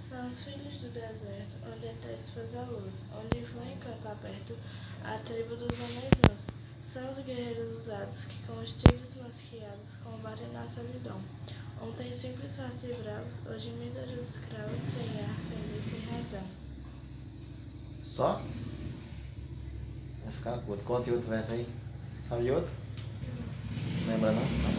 São os filhos do deserto, onde Etés faz a luz, onde vão encampar perto a tribo dos homens nus. São os guerreiros usados que com os tigres masqueados combatem na solidão. Ontem simples face bravos, hoje míseros escravos, sem ar, sem luz, sem razão. Só? Vai ficar curto. Conte outro verso aí. Sabe outro? Lembra não?